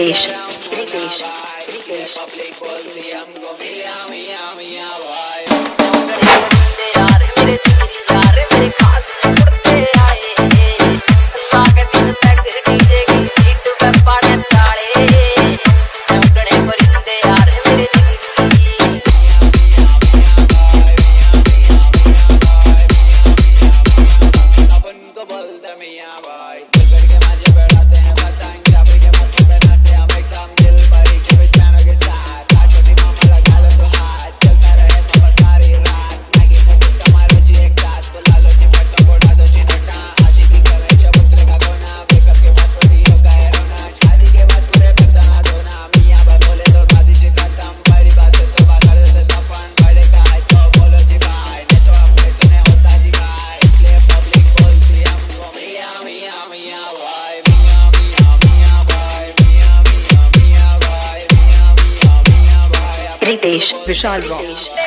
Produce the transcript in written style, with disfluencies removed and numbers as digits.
Ritesh. Public बोलती हमको मिया मिया मिया भाई। यार मेरे जिगरी यार मेरे खास उड़ते आए लागे दिन तक डीजे की बीट पे पाड़े चाड़े सौगड़े परिंदे यार मेरे जिगरी अपन को बोलते मिया भाई। दिल के माजे बैठाते हैं पतंग रबड़ के माथे पे नसे हम एकदम दिल भरी छुपे जानों के साथ आज छोटी मामा लगा लो तो हाथ चलता रहे पापा सारी रात नागी मुकुट कमारो जी एक साथ बुला लो जी पट्टो कोड़ा दो जी नोटा आशिकी करे चबूतरे का कोना ब्रेकअप के बाद पूरी हो गए रोना शादी के बाद पूरे बर्दाना धोना मिया भाई बोले तो बादी जी खत्म बड़ी बात है तो बात कर देते तपन बड़े का है तो बोलो जी भाई नहीं तो अपने सुने होता जी भाई इसलिए पब्लिक बोलती हमको मिया मिया मिया भाई मिया मिया मिया भाई मिया मिया मिया भाई मिया मिया मिया भाई Ritesh, Vishal.